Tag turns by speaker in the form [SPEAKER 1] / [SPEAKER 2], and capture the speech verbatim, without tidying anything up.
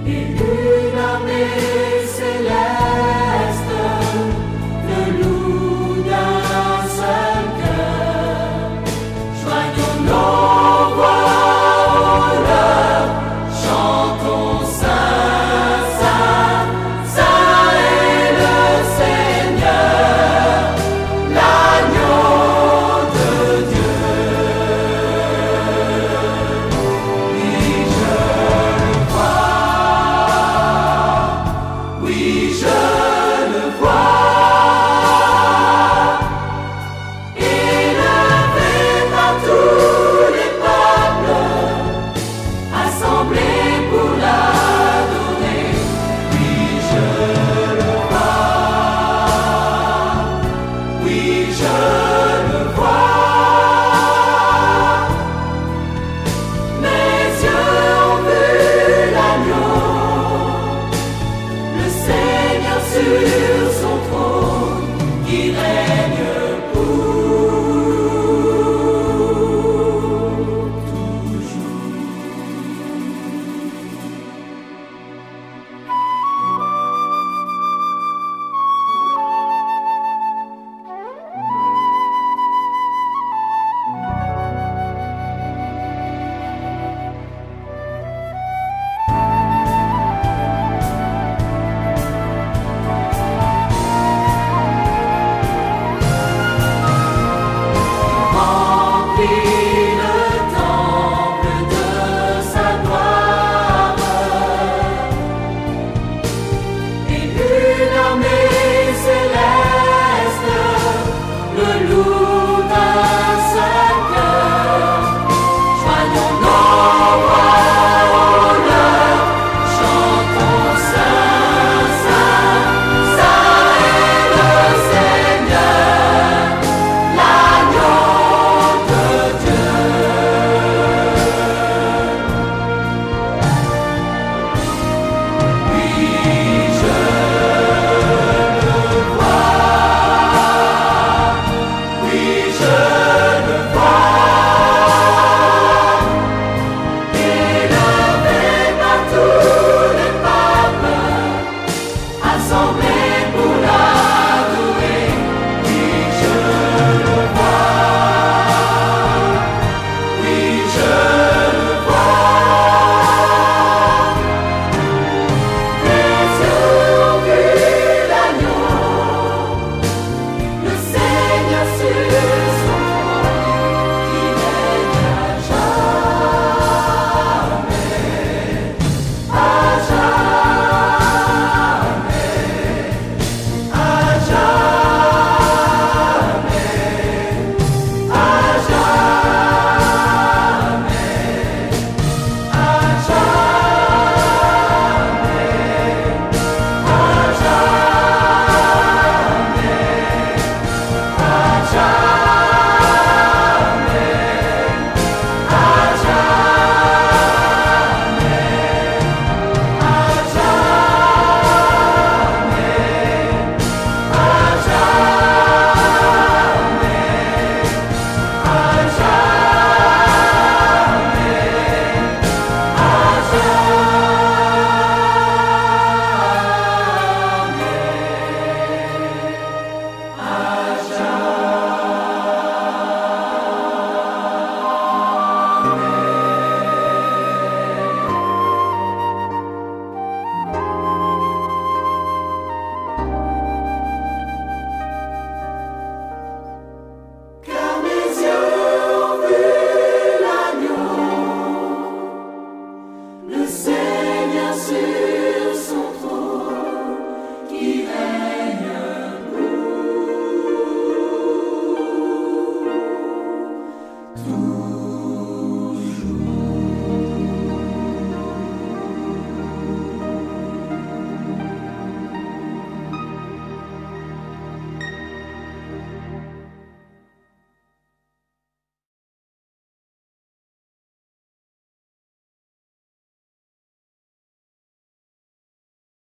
[SPEAKER 1] et une armée céleste le loue d'un seul cœur. Joignons nos voix au leur, chantons Saint, Saint, Saint est le Seigneur, l'agneau de Dieu. Oui, je le vois, oui, je le vois, élevé par tous les peuples, assemblés pour l'adorer. Oui, je le vois, oui, je le vois. Mes yeux ont vu l'agneau, le Seigneur sur son trône, qui règne pour toujours. Remplis le temple de sa gloire, et une armée céleste le loue d'un seul cœur. Joignons nos voix au leur, chantons Saint, Saint, Saint est le Seigneur, l'agneau de Dieu. Oui, je le vois, oui, je le vois, élevé par tous les peuples, assemblés pour l'adorer. Oui, je le vois, oui, je le vois. Mes yeux ont vu l'agneau, le Seigneur sur son trône, qui règne à jamais, à jamais, à jamais, à jamais, à Car mes yeux ont vu l'agneau, le Seigneur sur